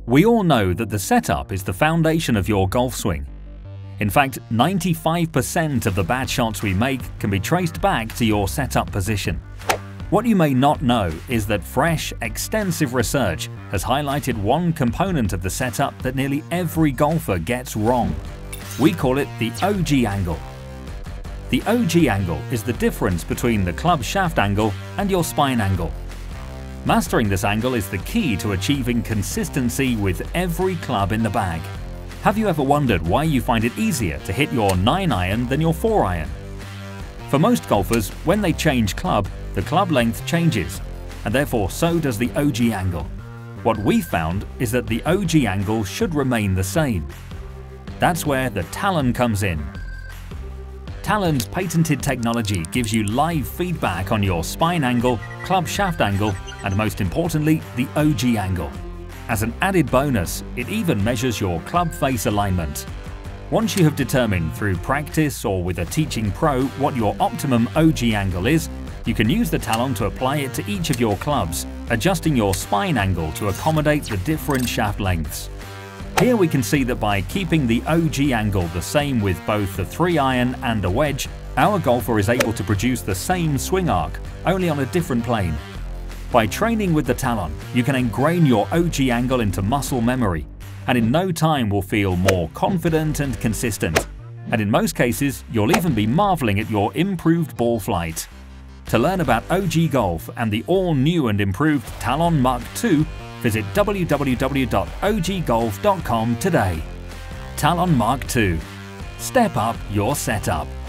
We all know that the setup is the foundation of your golf swing. In fact, 95% of the bad shots we make can be traced back to your setup position. What you may not know is that fresh, extensive research has highlighted one component of the setup that nearly every golfer gets wrong. We call it the Ojee angle. The Ojee angle is the difference between the club shaft angle and your spine angle. Mastering this angle is the key to achieving consistency with every club in the bag. Have you ever wondered why you find it easier to hit your 9-iron than your 4-iron? For most golfers, when they change club, the club length changes, and therefore so does the Ojee angle. What we found is that the Ojee angle should remain the same. That's where the Talon comes in. Talon's patented technology gives you live feedback on your spine angle, club shaft angle, and most importantly, the Ojee angle. As an added bonus, it even measures your club face alignment. Once you have determined through practice or with a teaching pro what your optimum Ojee angle is, you can use the Talon to apply it to each of your clubs, adjusting your spine angle to accommodate the different shaft lengths. Here we can see that by keeping the Ojee angle the same with both the 3-iron and a wedge, our golfer is able to produce the same swing arc, only on a different plane. By training with the Talon, you can ingrain your Ojee angle into muscle memory, and in no time will feel more confident and consistent. And in most cases, you'll even be marveling at your improved ball flight. To learn about Ojee Golf and the all-new and improved Talon Mark II, visit www.ojeegolf.com today. Talon Mark II. Step up your setup.